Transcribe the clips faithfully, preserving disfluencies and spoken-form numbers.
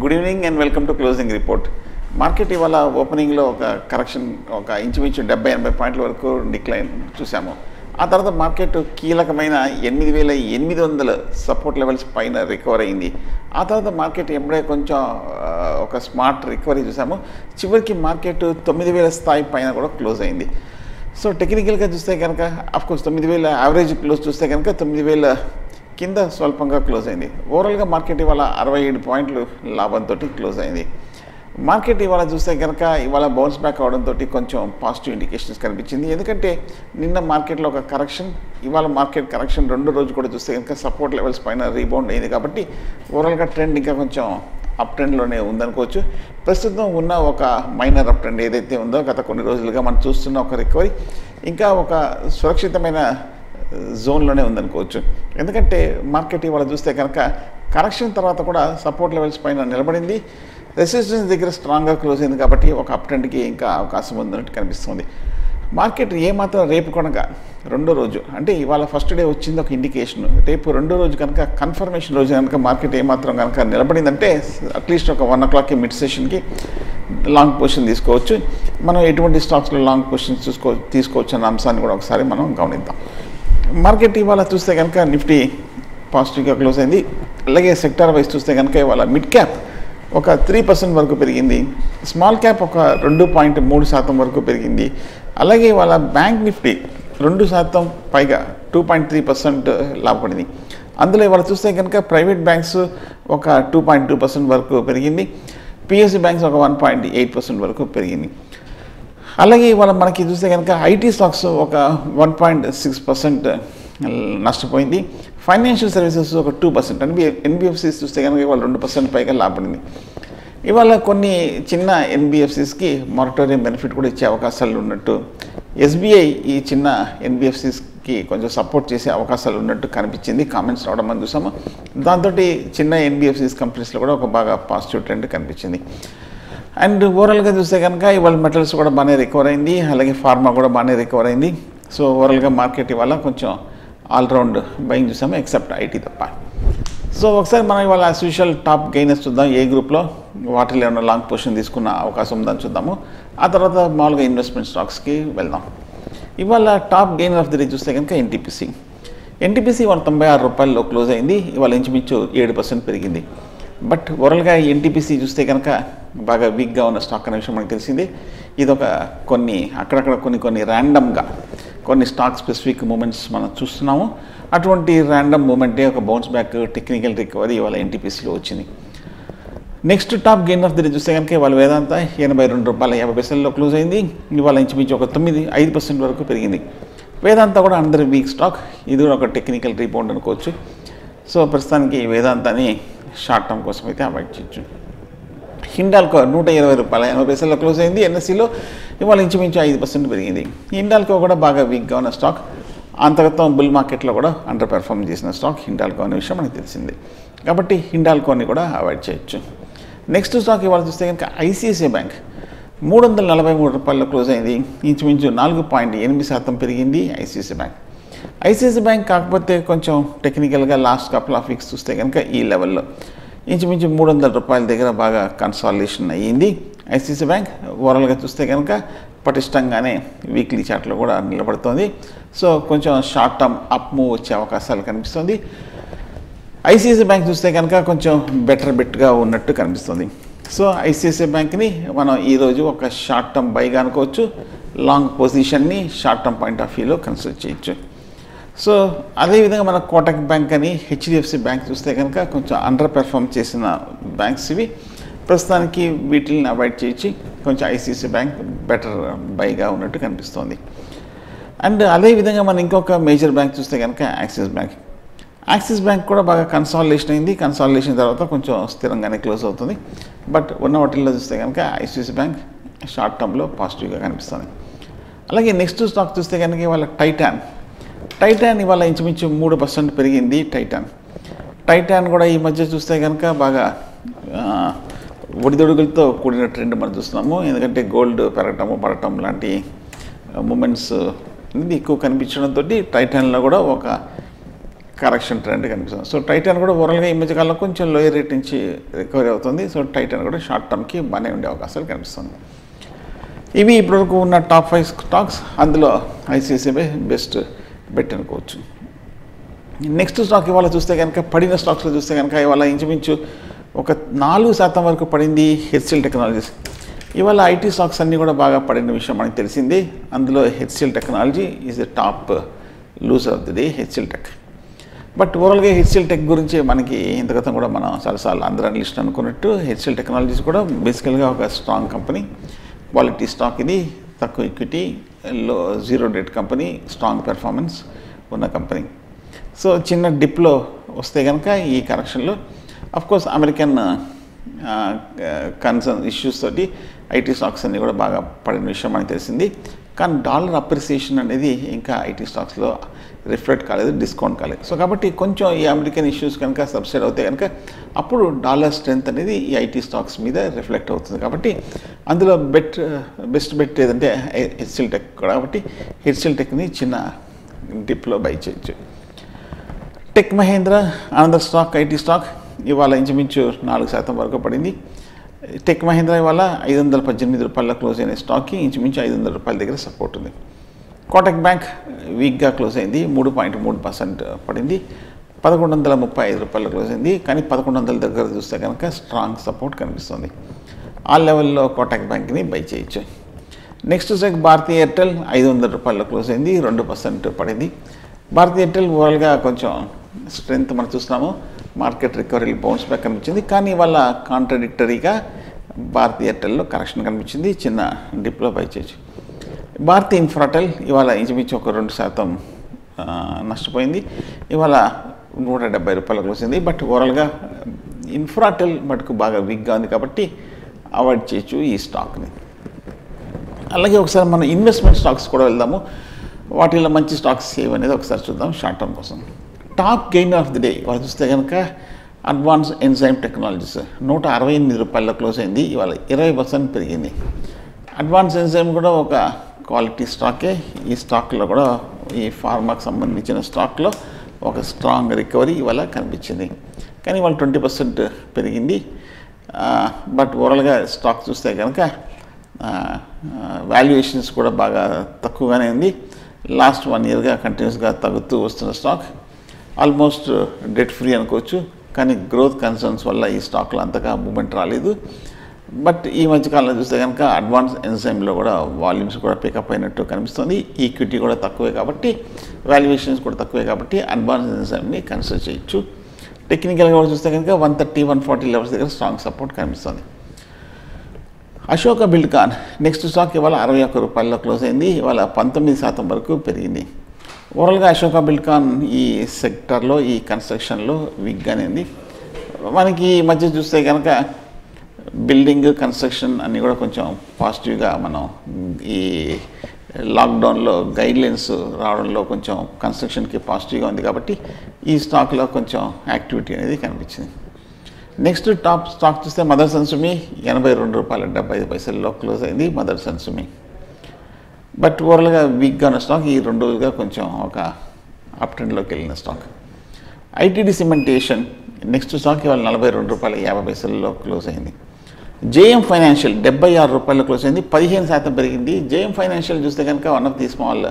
Good evening and welcome to closing report. Market ఇవాళ ఓపెనింగ్లో ఒక కరెక్షన్ ఒక ఇంచుమించు డెబ్బై ఎనభై పాయింట్ల వరకు డిక్లైన్ చూసాము. ఆ తర్వాత మార్కెట్ కీలకమైన ఎనిమిది వేల ఎనిమిది వందల సపోర్ట్ లెవెల్స్ పైన రికవర్ అయింది. ఆ తర్వాత మార్కెట్ ఎప్పుడే కొంచెం ఒక స్మార్ట్ రికవరీ చూసాము. చివరికి మార్కెట్ తొమ్మిది వేల స్థాయి పైన కూడా క్లోజ్ అయింది. సో టెక్నికల్గా చూస్తే కనుక అఫ్కోర్స్ తొమ్మిది వేల యావరేజ్ క్లోజ్ చూస్తే కనుక తొమ్మిది వేల కింద స్వల్పంగా క్లోజ్ అయింది. ఓవరాల్గా మార్కెట్ ఇవాళ అరవై ఏడు పాయింట్లు లాభంతో క్లోజ్ అయింది. మార్కెట్ ఇవాళ చూస్తే కనుక ఇవాళ బౌన్స్ బ్యాక్ అవడంతో కొంచెం పాజిటివ్ ఇండికేషన్స్ కనిపించింది. ఎందుకంటే నిన్న మార్కెట్లో ఒక కరెక్షన్, ఇవాళ మార్కెట్ కరెక్షన్ రెండు రోజు కూడా చూస్తే కనుక సపోర్ట్ లెవెల్స్ పైన రీబౌండ్ అయింది. కాబట్టి ఓవరాల్గా ట్రెండ్ ఇంకా కొంచెం అప్ ట్రెండ్లోనే ఉందనుకోవచ్చు. ప్రస్తుతం ఉన్న ఒక మైనర్ అప్ ట్రెండ్ ఏదైతే ఉందో గత కొన్ని రోజులుగా మనం చూస్తున్న ఒక రికవరీ ఇంకా ఒక సురక్షితమైన జోన్లోనే ఉందనుకోవచ్చు. ఎందుకంటే మార్కెట్ ఇవాళ చూస్తే కనుక కరెక్షన్ తర్వాత కూడా సపోర్ట్ లెవెల్స్ పైన నిలబడింది, రెసిస్టెన్స్ దగ్గర స్ట్రాంగ్గా క్లోజ్ అయింది. కాబట్టి ఒక అప్ ట్రెండ్కి ఇంకా అవకాశం ఉందన్నట్టు కనిపిస్తుంది. మార్కెట్ ఏమాత్రం రేపు కనుక రెండో రోజు అంటే ఇవాళ ఫస్ట్ డే వచ్చింది ఒక ఇండికేషన్, రేపు రెండో రోజు కనుక కన్ఫర్మేషన్ రోజు కనుక మార్కెట్ ఏమాత్రం కనుక నిలబడిందంటే అట్లీస్ట్ ఒక వన్ ఓ క్లాక్కి మిడ్ సెషన్కి లాంగ్ పొజిషన్ తీసుకోవచ్చు. మనం ఎటువంటి స్టాక్స్లో లాంగ్ పొజిషన్ చూసుకో తీసుకోవచ్చు అన్న అంశాన్ని కూడా ఒకసారి మనం గమనిద్దాం. మార్కెట్ ఇవాళ చూస్తే కనుక నిఫ్టీ పాజిటివ్గా క్లోజ్ అయింది. అలాగే సెక్టార్ వైజ్ చూస్తే కనుక ఇవాళ మిడ్ క్యాప్ ఒక త్రీ పర్సెంట్ వరకు పెరిగింది, స్మాల్ క్యాప్ ఒక రెండు పాయింట్ మూడు శాతం వరకు పెరిగింది. అలాగే ఇవాళ బ్యాంక్ నిఫ్టీ రెండు శాతం పైగా టూ పాయింట్ త్రీ పర్సెంట్ లాభపడింది. అందులో ఇవాళ చూస్తే కనుక ప్రైవేట్ బ్యాంక్స్ ఒక టూ పాయింట్ టూ పర్సెంట్ వరకు పెరిగింది, పిఎస్సి బ్యాంక్స్ ఒక వన్ పాయింట్ ఎయిట్ పర్సెంట్ వరకు పెరిగింది. అలాగే ఇవాళ మనకి చూస్తే కనుక ఐటీ స్టాక్స్ ఒక వన్ పాయింట్ సిక్స్ పర్సెంట్ నష్టపోయింది. ఫైనాన్షియల్ సర్వీసెస్ ఒక టూ పర్సెంట్ ఎన్బి ఎన్బిఎఫ్సిస్ చూస్తే కనుక ఇవాళ రెండు పర్సెంట్ పైగా లాభపడింది. ఇవాళ కొన్ని చిన్న ఎన్బిఎఫ్సిస్కి మారటోరియం బెనిఫిట్ కూడా ఇచ్చే అవకాశాలు ఉన్నట్టు, ఎస్బీఐ ఈ చిన్న ఎన్బిఎఫ్సిస్కి కొంచెం సపోర్ట్ చేసే అవకాశాలు ఉన్నట్టు కనిపించింది. కామెంట్స్ రావడం మనం చూసాము. దాంతో చిన్న ఎన్బిఎఫ్సిస్ కంపెనీస్లో కూడా ఒక బాగా పాజిటివ్ ట్రెండ్ కనిపించింది. అండ్ ఓవరాల్గా చూస్తే కనుక ఇవాళ మెటల్స్ కూడా బాగానే రికవర్ అయింది, అలాగే ఫార్మా కూడా బాగానే రికవర్ అయింది. సో ఓవరాల్గా మార్కెట్ ఇవాళ కొంచెం ఆల్రౌండ్ బయింగ్ చూసాము ఎక్సెప్ట్ ఐటీ తప్ప. సో ఒకసారి మనం ఇవాళ యాజ్ యూజువల్ టాప్ గెయినర్స్ చూద్దాం. ఏ గ్రూప్లో వాటిలో ఏమైనా లాంగ్ పొజిషన్ తీసుకున్న అవకాశం ఉందని చూద్దాము. ఆ తర్వాత మామూలుగా ఇన్వెస్ట్మెంట్ స్టాక్స్కి వెళ్దాం. ఇవాళ top gainer of the day చూస్తే కనుక ఎన్టీపీసీ ఎన్టీపీసీ ఇవాళ తొంభై ఆరు రూపాయల్లో క్లోజ్ అయింది. ఇవాళ ఇంచుమించు ఏడు పర్సెంట్ పెరిగింది. బట్ ఓవరాల్గా ఎన్టీపీసీ చూస్తే కనుక బాగా వీక్గా ఉన్న స్టాక్ అనే విషయం మనకు తెలిసింది. ఇది ఒక కొన్ని అక్కడక్కడ కొన్ని కొన్ని ర్యాండమ్గా కొన్ని స్టాక్ స్పెసిఫిక్ మూమెంట్స్ మనం చూస్తున్నాము. అటువంటి ర్యాండమ్ మూమెంటే ఒక బౌన్స్ బ్యాక్ టెక్నికల్ రికవరీ ఇవాళ ఎన్టీపీసీలో వచ్చింది. Next top gain of the day చూస్తే కనుక ఇవాళ వేదాంత ఎనభై రెండు రూపాయల యాభై పైసల్లో క్లోజ్ అయింది. ఇవాళ ఇంచుమించు ఒక తొమ్మిది ఐదు పర్సెంట్ వరకు పెరిగింది. వేదాంత కూడా అందరి వీక్ స్టాక్, ఇది కూడా ఒక టెక్నికల్ రీబౌండ్ అనుకోవచ్చు. సో ప్రస్తుతానికి వేదాంతాన్ని షార్ట్ టర్మ్ కోసం అయితే అవాయిడ్ చేయొచ్చు. హిండాల్కో నూట ఇరవై రూపాయల ఎనభై పైసల్లో క్లోజ్ అయింది. ఎన్ఎస్సిలో ఇవాళ ఇంచుమించు ఐదు పర్సెంట్ పెరిగింది. హిండాల్కో కూడా బాగా వీక్గా ఉన్న స్టాక్, అంతగతం బుల్ మార్కెట్లో కూడా అండర్ పెర్ఫార్మ్ చేసిన స్టాక్ హిండాల్కో అనే విషయం మనకు తెలిసింది. కాబట్టి హిండాల్కోని కూడా అవాయిడ్ చేయొచ్చు. నెక్స్ట్ స్టాక్ ఇవాళ చూస్తే కనుక ఐసిఐసిఐ బ్యాంక్ మూడు వందల నలభై మూడు రూపాయల్లో క్లోజ్ అయింది. ఇంచుమించు నాలుగు పాయింట్ ఎనిమిది శాతం పెరిగింది ఐసిఐసిఐ బ్యాంక్. ఐసిఐసిఐ బ్యాంక్ కాకపోతే కొంచెం టెక్నికల్గా లాస్ట్ కపుల్ ఆఫ్ వీక్స్ చూస్తే కనుక ఈ లెవెల్లో ఇంచుమించు మూడు వందల రూపాయల దగ్గర బాగా కన్సాలిడేషన్ అయ్యింది ఐసిఐసిఐ బ్యాంక్. ఓవరాల్గా చూస్తే కనుక పటిష్టంగానే వీక్లీ చార్ట్లో కూడా నిలబడుతుంది. సో కొంచెం షార్ట్ టర్మ్ అప్ మూవ్ వచ్చే అవకాశాలు కనిపిస్తుంది. ఐసిఐసిఐ బ్యాంక్ చూస్తే కనుక కొంచెం బెటర్ బెట్గా ఉన్నట్టు కనిపిస్తుంది. సో ఐసిఐసిఐ బ్యాంక్ని మనం ఈరోజు ఒక షార్ట్ టర్మ్ బైగా అనుకోవచ్చు, లాంగ్ పొజిషన్ని షార్ట్ టర్మ్ పాయింట్ ఆఫ్ వ్యూలో కన్సిడర్ చేయొచ్చు. సో అదేవిధంగా మన కోటక్ బ్యాంక్ అని హెచ్డిఎఫ్సి బ్యాంక్ చూస్తే కనుక కొంచెం అండర్ పెర్ఫామ్ చేసిన బ్యాంక్స్ ఇవి. ప్రస్తుతానికి వీటిని అవాయిడ్ చేయించి కొంచెం ఐసిఐసిఐ బ్యాంక్ బెటర్ బైగా ఉన్నట్టు కనిపిస్తుంది. అండ్ అదేవిధంగా మనం ఇంకొక మేజర్ బ్యాంక్ చూస్తే కనుక యాక్సిస్ బ్యాంక్. యాక్సిస్ బ్యాంక్ కూడా బాగా కన్సాలిడేషన్ అయింది. కన్సాలిడేషన్ తర్వాత కొంచెం స్థిరంగానే క్లోజ్ అవుతుంది. బట్ ఉన్న వాటిల్లో చూస్తే కనుక ఐసిఐసిఐ బ్యాంక్ షార్ట్ టర్మ్లో పాజిటివ్గా కనిపిస్తుంది. అలాగే నెక్స్ట్ స్టాక్ చూస్తే కనుక ఇవాళ టైటాన్ టైటాన్ ఇవాళ ఇంచుమించు మూడు పర్సెంట్ పెరిగింది. టైటాన్ టైటాన్ కూడా ఈ మధ్య చూస్తే కనుక బాగా ఒడిదొడుగులతో కూడిన ట్రెండ్ మనం చూస్తున్నాము. ఎందుకంటే గోల్డ్ పెరగటము పడటం లాంటి మూమెంట్స్ ఇది ఎక్కువ కనిపించడంతో టైటాన్లో కూడా ఒక కరెక్షన్ ట్రెండ్ కనిపిస్తుంది. సో టైటాన్ కూడా ఓవరాల్గా ఈ మధ్యకాలంలో కొంచెం లోయర్ రేట్ నుంచి రికవరీ అవుతుంది. సో టైటాన్ కూడా షార్ట్ టర్మ్కి బాగానే ఉండే అవకాశాలు కనిపిస్తుంది. ఇవి ఇప్పటివరకు ఉన్న టాప్ ఫైవ్ స్టాక్స్, అందులో ఐసిఐసిఐ బెస్ట్ బెట్ అనుకోవచ్చు. నెక్స్ట్ స్టాక్ ఇవాళ చూస్తే కనుక పడిన స్టాక్స్లో చూస్తే కనుక ఇవాళ ఇంచుమించు ఒక నాలుగు శాతం వరకు పడింది హెచ్సిఎల్ టెక్నాలజీస్. ఇవాళ ఐటీ స్టాక్స్ అన్నీ కూడా బాగా పడిన విషయం మనకి తెలిసింది. అందులో HCL technology is the top loser of the day, HCL tech. But ఓవరాల్గా హెచ్సిఎల్ టెక్ గురించి మనకి ఇంత క్రితం కూడా మనం చాలాసార్లు అందరూ అనలిస్ట్ అనుకున్నట్టు హెచ్సిఎల్ టెక్నాలజీస్ కూడా బేసికల్గా ఒక స్ట్రాంగ్ కంపెనీ, క్వాలిటీ స్టాక్. ఇది తక్కువ equity, low zero debt company, strong performance ఉన్న కంపెనీ. సో చిన్న డిప్లో వస్తే కనుక ఈ కరెక్షన్లో అఫ్కోర్స్ అమెరికన్ కన్సర్న్ ఇష్యూస్ తోటి ఐటీ స్టాక్స్ అన్నీ కూడా బాగా పడిన విషయం మనకు తెలిసింది. కానీ డాలర్ అప్రిసియేషన్ అనేది ఇంకా ఐటీ స్టాక్స్లో రిఫ్లెక్ట్ కాలేదు, డిస్కౌంట్ కాలేదు. సో కాబట్టి కొంచెం ఈ అమెరికన్ ఇష్యూస్ కనుక సబ్సైడ్ అవుతాయి కనుక అప్పుడు డాలర్ స్ట్రెంత్ అనేది ఈ ఐటీ స్టాక్స్ మీద రిఫ్లెక్ట్ అవుతుంది. కాబట్టి అందులో బెట్ బెస్ట్ బెట్ ఏదంటే హెచ్సిఎల్ టెక్ కాబట్టి హెచ్సిఎల్ టెక్ని చిన్న డిప్లో బై చేయొచ్చు. టెక్ మహేంద్ర ఆనందర్ స్టాక్, ఐటీ స్టాక్ ఇవాళ ఇంచుమించు నాలుగు శాతం వరకు పడింది. టెక్ మహేంద్ర ఇవాళ ఐదు వందల పద్దెనిమిది రూపాయల క్లోజ్ అయిన స్టాక్కి ఇంచుమించు ఐదు వందల రూపాయల దగ్గర సపోర్ట్ ఉంది. కోటక్ బ్యాంక్ వీక్గా క్లోజ్ అయింది, మూడు పాయింట్ మూడు పర్సెంట్ పడింది, పదకొండు వందల ముప్పై ఐదు రూపాయల క్లోజ్ అయింది. కానీ పదకొండు వందల దగ్గర చూస్తే కనుక స్ట్రాంగ్ సపోర్ట్ కనిపిస్తుంది. ఆ లెవెల్లో కోటక్ బ్యాంక్ని బై చేయొచ్చు. నెక్స్ట్ సెక్ భారతీ ఎయిర్టెల్ ఐదు వందల రూపాయల క్లోజ్ అయింది, రెండు పర్సెంట్ పడింది. భారతీ ఎయిర్టెల్ ఓవరాల్గా కొంచెం స్ట్రెంత్ మనం చూస్తున్నాము, మార్కెట్ రికవరీ బౌన్స్ బ్యాక్ కనిపించింది. కానీ వాళ్ళ కాంట్రడిక్టరీగా భారతీ ఎయిర్టెల్లో కరెక్షన్ కనిపించింది, చిన్న డిప్లో బై చేయొచ్చు. భారతీ ఇన్ఫ్రాటెల్ ఇవాళ ఇంచుమించు ఒక రెండు శాతం నష్టపోయింది, ఇవాళ నూట డెబ్బై రూపాయలు క్లోసింది. బట్ ఓవరాల్గా ఇన్ఫ్రాటెల్ మటుకు బాగా వీక్గా ఉంది కాబట్టి అవాయిడ్ చేయొచ్చు ఈ స్టాక్ని. అలాగే ఒకసారి మనం ఇన్వెస్ట్మెంట్ స్టాక్స్ కూడా వెళ్దాము. వాటిలో మంచి స్టాక్స్ ఏవనేది ఒకసారి చూద్దాం షార్ట్ టర్మ్ కోసం. Top gain of the day వాళ్ళు చూస్తే కనుక అడ్వాన్స్ ఎంజైమ్ టెక్నాలజీస్ నూట అరవై ఎనిమిది రూపాయల క్లోజ్ అయింది, ఇవాళ ఇరవై పర్సెంట్ పెరిగింది. అడ్వాన్స్ ఎంజైమ్ కూడా ఒక క్వాలిటీ స్టాకే. ఈ స్టాక్లో కూడా ఈ ఫార్మాకి సంబంధించిన స్టాక్లో ఒక స్ట్రాంగ్ రికవరీ ఇవాళ కనిపించింది. కానీ ఇవాళ ట్వంటీ పర్సెంట్ పెరిగింది. బట్ ఓవరాల్గా స్టాక్ చూస్తే కనుక వాల్యుయేషన్స్ కూడా బాగా తక్కువగానే ఉంది. లాస్ట్ వన్ ఇయర్గా కంటిన్యూస్గా తగ్గుతూ వస్తున్న స్టాక్, ఆల్మోస్ట్ డెట్ ఫ్రీ అనుకోవచ్చు. కానీ గ్రోత్ కన్సర్న్స్ వల్ల ఈ స్టాక్లో అంతగా మూమెంట్ రాలేదు. బట్ ఈ మధ్యకాలంలో చూస్తే కనుక అడ్వాన్స్ ఎంజైమ్లో కూడా వాల్యూమ్స్ కూడా పికప్ అయినట్టు కనిపిస్తుంది. ఈక్విటీ కూడా తక్కువే కాబట్టి, వాల్యుయేషన్స్ కూడా తక్కువే కాబట్టి అడ్వాన్స్ ఎంజైమ్ని కన్సిడర్ చేయొచ్చు. టెక్నికల్గా కూడా చూస్తే కనుక one thirty one forty levels దగ్గర స్ట్రాంగ్ సపోర్ట్ కనిపిస్తుంది. అశోక బిల్డ్కాన్ నెక్స్ట్ స్టాక్ ఇవాళ అరవై ఒక్క రూపాయల్లో క్లోజ్ అయింది, ఇవాళ పంతొమ్మిది శాతం వరకు పెరిగింది. ఓవరాల్గా అశోక బిల్డ్కాన్ ఈ సెక్టర్లో ఈ కన్స్ట్రక్షన్లో వీక్గానే ఉంది. మనకి ఈ మధ్య చూస్తే కనుక బిల్డింగ్ కన్స్ట్రక్షన్ అన్నీ కూడా కొంచెం పాజిటివ్గా మనం ఈ లాక్డౌన్లో గైడ్లైన్స్ రావడంలో కొంచెం కన్స్ట్రక్షన్కి పాజిటివ్గా ఉంది కాబట్టి ఈ స్టాక్లో కొంచెం యాక్టివిటీ అనేది కనిపించింది. నెక్స్ట్ టాప్ స్టాక్ చూస్తే మదర్సన్ సుమి ఎనభై రెండు రూపాయల డెబ్బై ఐదు పైసల్లో క్లోజ్ అయింది మదర్సన్ సుమి. బట్ ఓవరాల్గా వీక్గా ఉన్న స్టాక్ ఈ రెండు రోజులుగా కొంచెం ఒక అప్ ట్రెండ్లోకి వెళ్ళిన stock. ITD cementation next stock ఇవాళ నలభై రెండు రూపాయల యాభై పైసల్లో క్లోజ్ అయింది. జేఎం ఫైనాన్షియల్ డెబ్బై ఆరు రూపాయల్లో క్లోజ్ అయింది, పదిహేను శాతం పెరిగింది. జేఎం ఫైనాన్షియల్ చూస్తే కనుక one of the small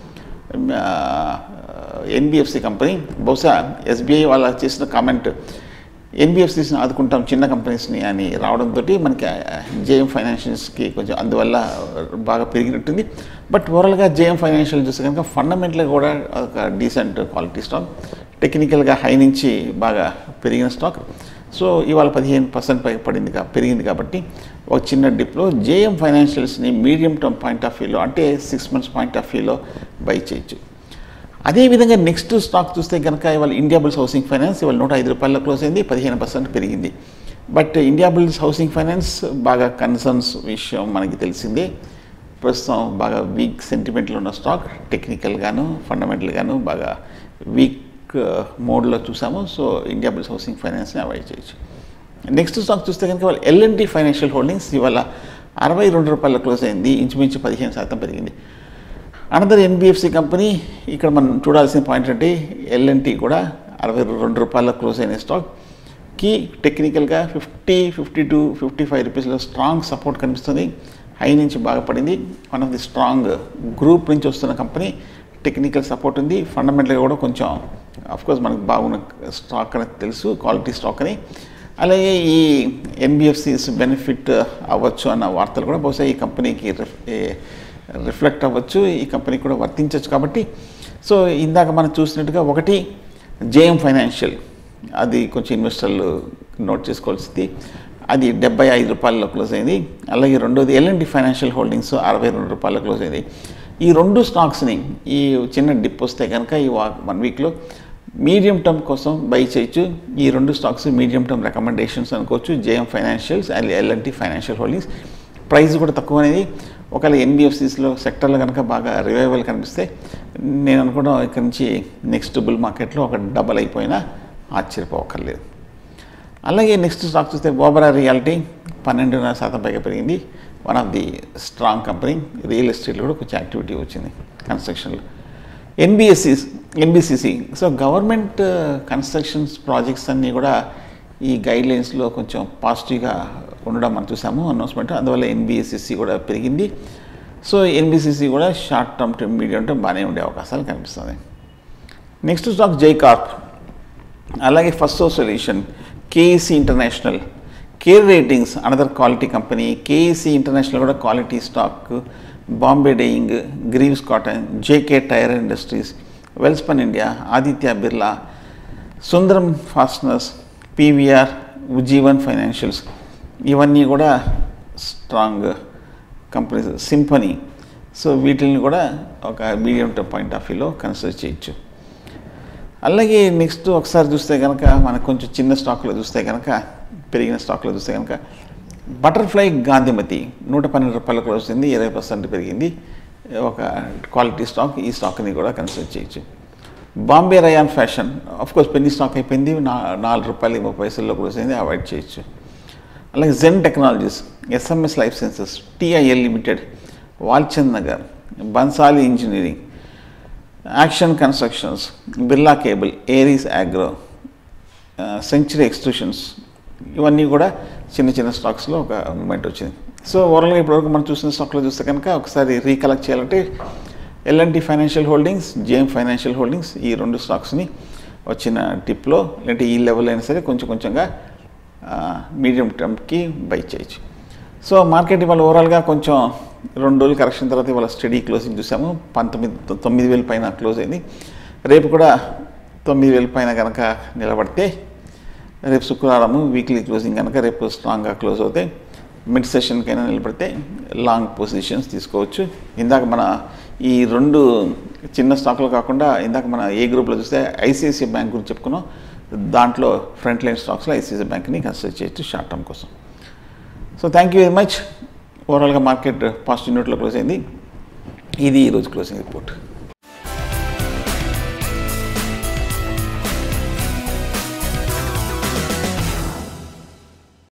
NBFC company. బహుశా ఎస్బీఐ వాళ్ళ చేసిన కామెంట్ ఎన్బిఎఫ్సిస్ని ఆదుకుంటాం చిన్న కంపెనీస్ని అని రావడంతో మనకి జేఎం ఫైనాన్షియల్స్కి కొంచెం అందువల్ల బాగా పెరిగినట్టుంది. బట్ ఓవరాల్గా జేఎం ఫైనాన్షియల్ చూస్తే కనుక ఫండమెంటల్గా కూడా ఒక డీసెంట్ క్వాలిటీ స్టాక్, టెక్నికల్గా హై నుంచి బాగా పెరిగిన స్టాక్. సో ఇవాళ పదిహేను పర్సెంట్ పై పడింది పెరిగింది కాబట్టి ఒక చిన్న డిప్లో జేఎం ఫైనాన్షియల్స్ని మీడియం టర్మ్ పాయింట్ ఆఫ్ వ్యూలో అంటే సిక్స్ మంత్స్ పాయింట్ ఆఫ్ వ్యూలో బై చేయొచ్చు. అదేవిధంగా నెక్స్ట్ స్టాక్ చూస్తే కనుక ఇవాళ ఇండియా బుల్స్ హౌసింగ్ ఫైనాన్స్ ఇవాళ నూట ఐదు రూపాయల్లో క్లోజ్ అయింది, పదిహేను పర్సెంట్ పెరిగింది. But India bulls housing finance బాగా కన్సర్న్స్ విషయం మనకి తెలిసిందే. ప్రస్తుతం బాగా వీక్ సెంటిమెంట్లో ఉన్న స్టాక్, టెక్నికల్గాను ఫండమెంటల్గాను బాగా వీక్ మోడ్లో చూసాము. సో ఇండియా బుల్స్ హౌసింగ్ ఫైనాన్స్ని అవాయిడ్ చేయొచ్చు. నెక్స్ట్ స్టాక్ చూస్తే కనుక ఇవాళ ఎల్ఎన్టీ ఫైనాన్షియల్ హోల్డింగ్స్ ఇవాళ అరవై రెండు రూపాయల క్లోజ్ అయింది, ఇంచుమించు పదిహేను శాతం పెరిగింది. అనదర్ ఎన్బిఎఫ్సి కంపెనీ ఇక్కడ మనం చూడాల్సిన పాయింట్ అంటే ఎల్ఎన్టీ కూడా అరవై రెండు రూపాయల క్లోజ్ అయిన స్టాక్కి టెక్నికల్గా fifty fifty two fifty five రూపీస్లో స్ట్రాంగ్ సపోర్ట్ కనిపిస్తుంది. హై నుంచి బాగా పడింది. One of the strong group నుంచి వస్తున్న కంపెనీ, టెక్నికల్ సపోర్ట్ ఉంది. ఫండమెంటల్గా కూడా కొంచెం అఫ్కోర్స్ మనకు బాగున్న స్టాక్ అని తెలుసు, క్వాలిటీ స్టాక్ అని. అలాగే ఈ ఎన్బిఎఫ్సిస్ బెనిఫిట్ అవ్వచ్చు అన్న వార్తలు కూడా బహుశా ఈ కంపెనీకి రిఫ్లెక్ట్ అవ్వచ్చు, ఈ కంపెనీకి కూడా వర్తించవచ్చు. కాబట్టి సో ఇందాక మనం చూసినట్టుగా ఒకటి జేఎం ఫైనాన్షియల్, అది కొంచెం ఇన్వెస్టర్లు నోట్ చేసుకోవాల్సింది, అది డెబ్బై ఐదు రూపాయలలో క్లోజ్ అయింది. అలాగే రెండోది ఎల్ఎన్టీ ఫైనాన్షియల్ హోల్డింగ్స్ అరవై రెండు రూపాయల క్లోజ్ అయింది. ఈ రెండు స్టాక్స్ని ఈ చిన్న డిప్ వస్తే కనుక ఈ వన్ వీక్లో మీడియం టర్మ్ కోసం బై చేయొచ్చు. ఈ రెండు స్టాక్స్ మీడియం టర్మ్ రికమెండేషన్స్ అనుకోవచ్చు, JM financials and LNT financial holdings. Price కూడా తక్కువ అనేది. ఒకవేళ ఎన్బిఎఫ్సిస్లో సెక్టర్లో కనుక బాగా రివైవల్ కనిపిస్తే నేను అనుకోవడం ఇక్కడ నుంచి నెక్స్ట్ బుల్ మార్కెట్లో ఒక డబల్ అయిపోయినా ఆశ్చర్యపోవక్కర్లేదు. అలాగే నెక్స్ట్ స్టాక్ చూస్తే ఓబెరాయ్ రియాలిటీ పన్నెండున్నర శాతం పైగా పెరిగింది. One of the strong company. Real ఎస్టేట్లో కూడా కొంచెం యాక్టివిటీ వచ్చింది, కన్స్ట్రక్షన్లో. NBSCS NBCC so government constructions projects అన్నీ కూడా ఈ గైడ్లైన్స్లో కొంచెం పాజిటివ్గా ఉండడం మనం చూసాము అనౌన్స్మెంట్. అందువల్ల ఎన్బిఎస్సిసి కూడా పెరిగింది. సో ఎన్బిసిసి కూడా short term to medium term బాగానే ఉండే అవకాశాలు కనిపిస్తుంది. నెక్స్ట్ స్టాక్ జై కార్ప్, అలాగే first solution, KEC international, care ratings another quality company, KEC international కూడా quality stock, Bombay dyeing, Greaves cotton, JK tyre industries, Welspun India, Aditya Birla, Sundaram fasteners, PVR, Ujjivan financials, ఇవన్నీ కూడా strong companies. Symphony, so వీటిని కూడా ఒక మీడియం టర్మ్ పాయింట్ ఆఫ్ వ్యూలో consider చేయొచ్చు. అలాగే next ఒకసారి చూస్తే కనుక మనకు కొంచెం చిన్న స్టాక్లో చూస్తే కనుక పెరిగిన స్టాక్లో చూస్తే కనుక బటర్ఫ్లై గాంధీమతి నూట పన్నెండు రూపాయలకు వచ్చింది, ఇరవై పర్సెంట్ పెరిగింది. ఒక క్వాలిటీ స్టాక్, ఈ స్టాక్ని కూడా కన్సిడర్ చేయొచ్చు. Bombay rayon fashion of course penny stock అయిపోయింది, నా నాలుగు రూపాయలు ముప్పై పైసల్లో వచ్చింది, అవాయిడ్ చేయొచ్చు. అలాగే Zen technologies, SMS life sciences, TIL limited, Walchand Nagar, Bansali engineering, action constructions, Birla cable, Aries agro, century extrusions, ఇవన్నీ కూడా చిన్న చిన్న స్టాక్స్లో ఒక మూమెంట్ వచ్చింది. సో ఓవరాల్గా ఇప్పటివరకు మనం చూసిన స్టాక్లో చూస్తే కనుక ఒకసారి రీకలెక్ట్ చేయాలంటే LNT financial holdings, JM financial holdings, ఈ రెండు స్టాక్స్ని వచ్చిన టిప్లో లేదంటే ఈ లెవెల్ అయినా సరే కొంచెం కొంచెంగా మీడియం టర్మ్కి బై చేయొచ్చు. సో మార్కెట్ ఇవాళ ఓవరాల్గా కొంచెం రెండు రోజులు కరెక్షన్ తర్వాత ఇవాళ స్టడీ క్లోజింగ్ చూసాము. పంతొమ్మిది తొమ్మిది వేల పైన క్లోజ్ అయింది. రేపు కూడా తొమ్మిది వేల పైన కనుక నిలబడితే రేపు శుక్రవారము వీక్లీ క్లోజింగ్ కనుక రేపు స్ట్రాంగ్గా క్లోజ్ అవుతాయి. మిడ్ సెషన్కైనా నిలబడితే లాంగ్ పొజిషన్స్ తీసుకోవచ్చు. ఇందాక మన ఈ రెండు చిన్న స్టాక్లు కాకుండా ఇందాక మన ఏ గ్రూప్లో చూస్తే ఐసిఐసిఐ బ్యాంక్ గురించి చెప్పుకున్నాం. దాంట్లో ఫ్రంట్ లైన్ స్టాక్స్లో ఐసిఐసిఐ బ్యాంక్ని కన్సిడర్ చేయొచ్చు షార్ట్ టర్మ్ కోసం. So thank you very much. ఓవరాల్గా మార్కెట్ పాజిటివ్ నోట్లో క్లోజ్ అయింది. ఇది ఈరోజు క్లోజింగ్ రిపోర్ట్.